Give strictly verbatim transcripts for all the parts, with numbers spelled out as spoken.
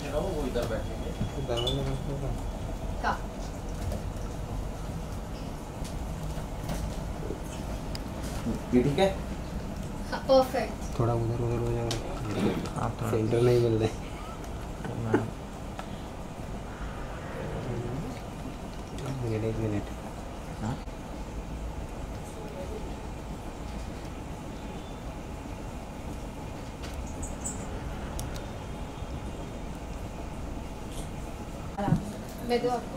ना वो इधर बैठेंगे। का ये ठीक है? हाँ, परफेक्ट। थोड़ा उधर उधर हो जाएगा। हाँ थोड़ा सेंटर नहीं मिल रहा है। मिनट एक मिनट। हाँ मैं दो आपको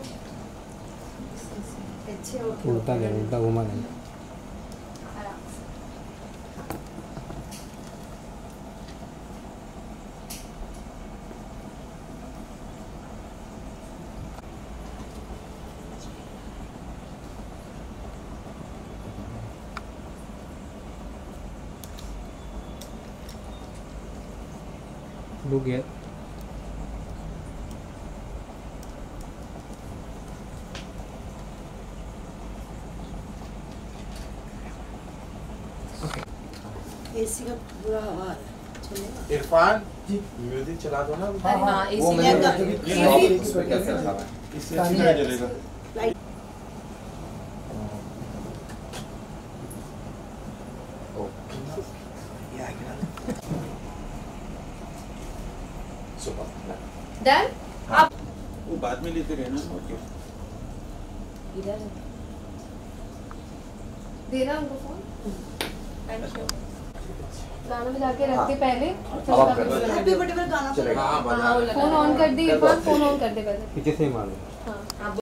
अच्छे हो गए। उल्टा दे, उल्टा घुमा दे। आराम से। रुक गया। एसी का बुरा हाल है। चलेगा? इरफान जी म्यूजिक चला दो ना। हाँ हाँ वो इसी मैंने लगा इसमें क्या क्या था इससे अच्छा नहीं चलेगा। डन। आप वो बाद में लेते रहना। ओके इधर देना उनको फोन। Thank you. गाना बजा के रख दे पहले। हैप्पी बर्थडे पर गाना चलेगा। हाँ बजा। फोन ऑन कर दे इरफान, फोन ऑन कर दे पहले। पीछे से ही मार दो। हाँ आप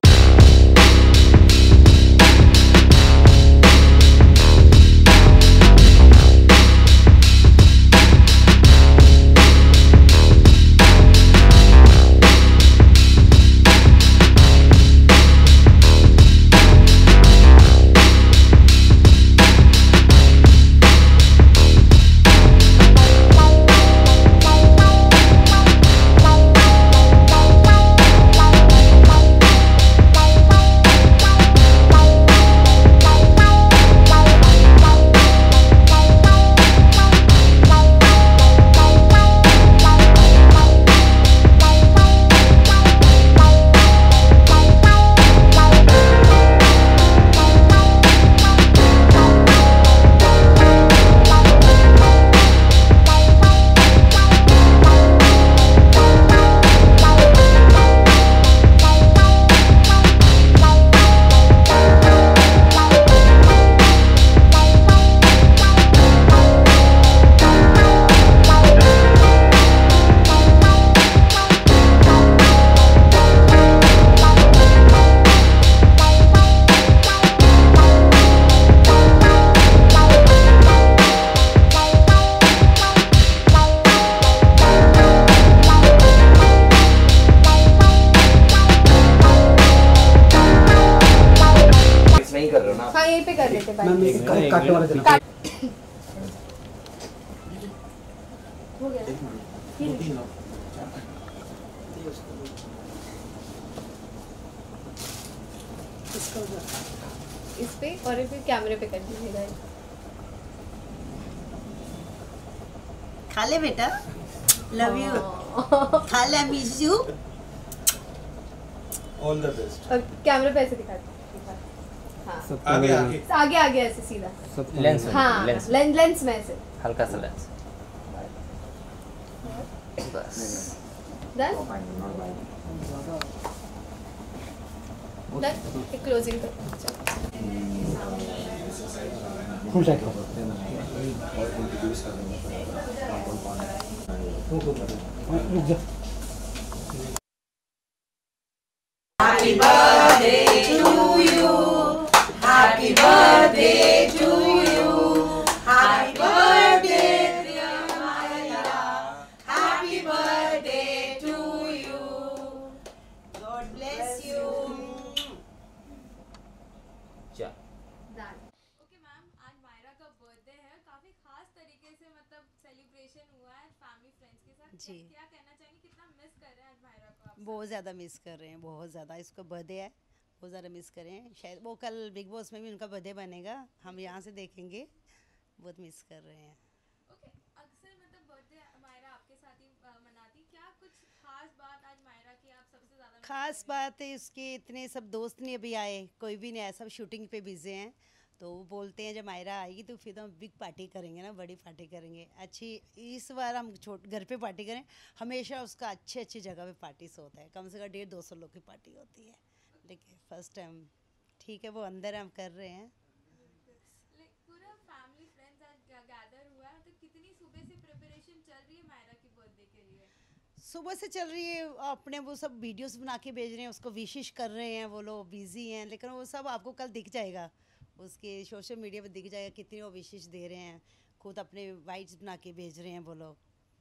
हाँ यहीं पे कर लेते हैं। काट वाला चला। हो गया इस पे और फिर कैमरे पे कर दीजिएगा। खा ले बेटा, लव यू। खा ले, miss you. All the best. और कैमरे पे ऐसे दिखा दो। हाँ आगे आगे आगे आगे ऐसे सीधा। लेंस हाँ लेंस लेंस लेंस में ऐसे हल्का सा लेंस बस। Done done. एक क्लोजिंग कर। फुल शॉट लो। रुक जा। Happy birthday to you. Happy birthday to you. Happy birthday, dear Mahira. Happy birthday to you. God bless you. चल डन। ओके मैम, आज मायरा का बर्थडे है, काफी खास तरीके से मतलब सेलिब्रेशन हुआ है फैमिली फ्रेंड्स के साथ। जी। क्या कहना चाहेंगे, कितना मिस कर रहे हैं आज मायरा को आप? बहुत ज़्यादा मिस कर रहे हैं, बहुत ज़्यादा। इसका बर्थडे है, बहुत ज़्यादा मिस कर रहे हैं। शायद वो कल बिग बॉस में भी उनका बर्थडे बनेगा, हम यहाँ से देखेंगे। बहुत मिस कर रहे हैं। ओके, अक्सर मतलब बर्थडे मायरा आपके साथ ही अ, मनाती, क्या कुछ खास बात खास बात है इसके इतने सब दोस्त नहीं अभी आए, कोई भी नहीं आया, सब शूटिंग पे बिजी हैं। तो वो बोलते हैं जब मायरा आएगी तो फिर तो हम बिग पार्टी करेंगे ना, बड़ी पार्टी करेंगे अच्छी। इस बार हम छोट घर पे पार्टी करें, हमेशा उसका अच्छी अच्छी जगह पे पार्टीज होता है, कम से कम डेढ़ दो सौ लोग की पार्टी होती है, लेकिन फर्स्ट टाइम ठीक है वो अंदर हम कर रहे हैं। Like, पूरा फैमिली फ्रेंड्स आज गैदर हुआ है, तो कितनी सुबह से प्रिपरेशन चल रही है मायरा की बर्थडे के लिए? सुबह से चल रही है, अपने वो सब वीडियोस बना के भेज रहे हैं, उसको विशिश कर रहे हैं, वो लोग बिजी हैं, लेकिन वो सब आपको कल दिख जाएगा, उसके सोशल मीडिया पे दिख जाएगा कितनी वो विशिश दे रहे हैं, खुद अपने वाइट्स बना के भेज रहे हैं वो लोग।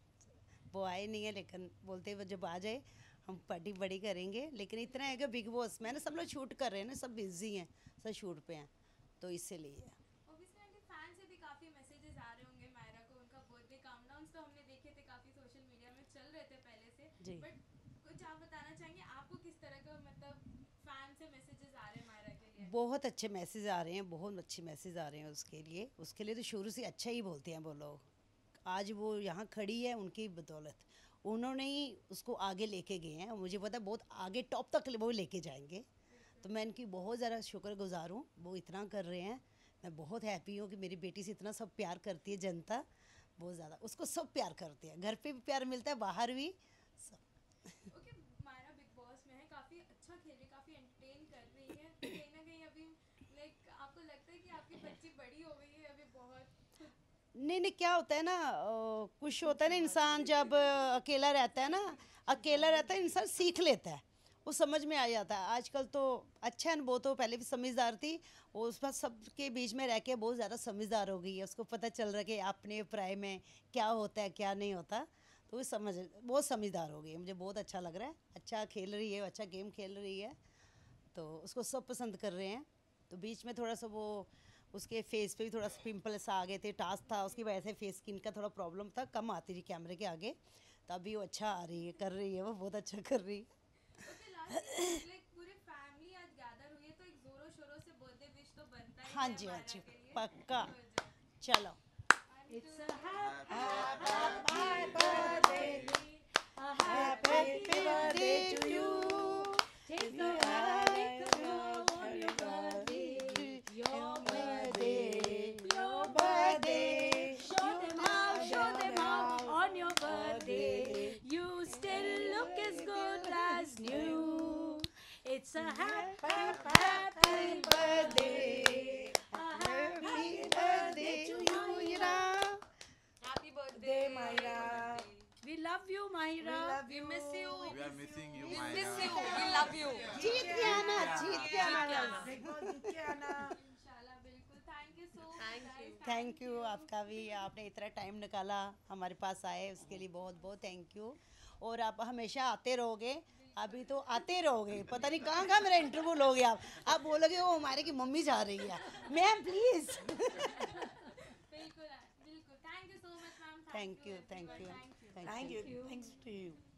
वो आए नहीं है लेकिन बोलते हैं जब आ जाए हम पार्टी बड़ी करेंगे, लेकिन इतना है कि बिग बॉस में ना सब लोग शूट कर रहे हैं ना, सब बिजी हैं, सब शूट पे हैं, तो इसीलिए। Obviously, आंटी फैन से भी काफी मैसेजेस आ रहे होंगे मायरा को, उनका बर्थडे काउंटडाउन्स तो हमने देखे थे, काफी सोशल मीडिया में चल रहे थे पहले से, जी। बट कुछ आप बताना चाहेंगे आपको किस तरह का मतलब फैन से मैसेजेस आ रहे हैं मायरा के लिए? बहुत अच्छे मैसेज आ रहे हैं, बहुत अच्छे मैसेज आ रहे हैं उसके लिए। उसके लिए तो शुरू से अच्छा ही बोलते हैं वो लोग। आज वो यहाँ खड़ी है उनकी बदौलत, उन्होंने ही उसको आगे लेके गए हैं, मुझे पता है बहुत आगे टॉप तक वो लेके जाएंगे, तो मैं इनकी बहुत ज़्यादा शुक्रगुजार हूँ, वो इतना कर रहे हैं। मैं बहुत हैप्पी हूँ कि मेरी बेटी से इतना सब प्यार करती है जनता, बहुत ज़्यादा उसको सब प्यार करते हैं, घर पे भी प्यार मिलता है, बाहर भी सब। ओके, मायरा बिग बॉस में है, काफी अच्छा खेल रही है, काफी एंटरटेन कर रही है, तो कहीं ना कहीं अभी लाइक आपको लगता है कि आपकी बच्ची बड़ी हो गई है अभी बहुत? नहीं नहीं, क्या होता है ना, अ, कुछ होता है ना, इंसान जब अ, अकेला रहता है ना, अकेला रहता है इंसान सीख लेता है, वो समझ में आ जाता है। आजकल तो अच्छा है, वो तो पहले भी समझदार थी, वो उस पर सबके बीच में रह के बहुत ज़्यादा समझदार हो गई है, उसको पता चल रहा है कि अपने प्राय में क्या होता है क्या नहीं होता, तो वो समझ बहुत समझदार हो गई है। मुझे बहुत अच्छा लग रहा है, अच्छा खेल रही है, अच्छा गेम खेल रही है, तो उसको सब पसंद कर रहे हैं। तो बीच में थोड़ा सा वो उसके फेस पे भी थोड़ा सा पिंपल्स आ गए थे, टास्क था उसकी वजह से फेस स्किन का थोड़ा प्रॉब्लम था, कम आती थी कैमरे के आगे, तो अभी वो अच्छा आ रही है, कर रही है, वो बहुत अच्छा कर रही है। ओके, लास्ट लाइक पूरी फैमिली आज गैदर हुई है, तो एक जोरों शोरों से बर्थडे विश तो बनता ही हाँ है जी हाँ मायरा जी, के लिए। पक्का, हो जाए। चलो। It's a Happy birthday to you. Take the mic on your birthday, your birthday, your birthday. Show them out, show them out on your birthday. You still look as good as new. It's a happy, happy birthday. A happy birthday to you, Mahira. Happy birthday, Mahira. We love you, Mahira. We miss you. We are missing you, We Mahira. miss you. We love you. जीत के आना, जीत के आना। इंशाल्लाह बिल्कुल। Thank you so much, guys. Thank you आपका भी, आपने इतना टाइम निकाला हमारे पास आए, उसके लिए बहुत बहुत थैंक यू। और आप हमेशा आते रहोगे, अभी तो आते रहोगे, पता नहीं कहाँ कहाँ मेरा इंटरव्यू लोगे आप आप बोलोगे वो हमारे की मम्मी जा रही है, मैम प्लीज़। बिल्कुल बिल्कुल। Thank you so much, ma'am. Thank you, thank everyone. You, Thank you. Thank you, thanks to you.